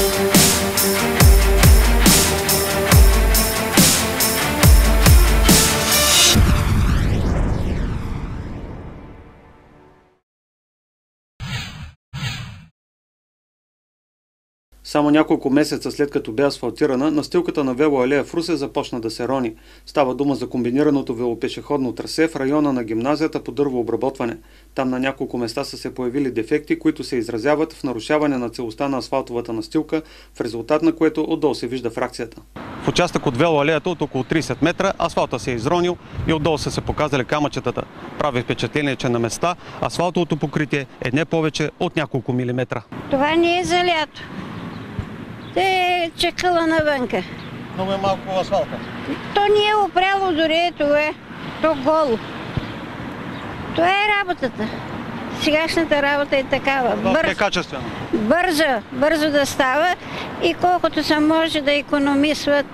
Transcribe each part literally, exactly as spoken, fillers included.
Само няколко месеца след като бе асфалтирана, настилката на велоалея в Русе започна да се рони. Става дума за комбинираното велопешеходно трасе в района на гимназията по дървообработване. Там на няколко места са се появили дефекти, които се изразяват в нарушаване на целостта на асфалтовата настилка, в резултат на което отдолу се вижда фракцията. В участък от велоалеята от около трийсет метра асфалта се е изронил и отдолу са се показали камъчетата. Прави впечатление, че на места асфалтовото покритие е не повече от няколко милиметра. Това не е за лято. Те е чекала навънка. Много е малко асфалта. То не е опряло дори, ето е. То голо. Това е работата. Сегашната работа е такава. Бърз, е качествено. Бързо, бързо да става и колкото се може да икономисват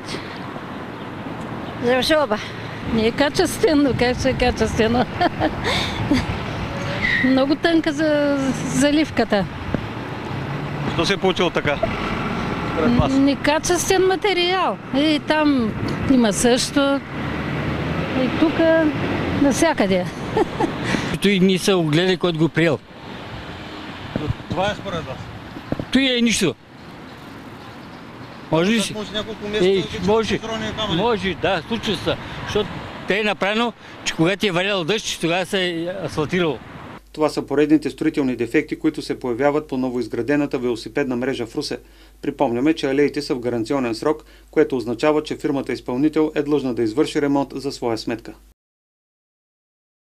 за жоба. Не е качествено, как ще е качествено. Много тънка за заливката. Що се е получило така? Некачествен материал. И там има също. И тук навсякъде. Той не са огледали, който го приел. Това е според вас? Той е нищо. Може ли си? Може няколко месеца Е, вече може, камъни. може, да, случва се. Защото те е направено, че когато е валял дъжд, тогава се е асфалтирало. Това са поредните строителни дефекти, които се появяват по новоизградената велосипедна мрежа в Русе. Припомняме, че алеите са в гаранционен срок, което означава, че фирмата изпълнител е длъжна да извърши ремонт за своя сметка.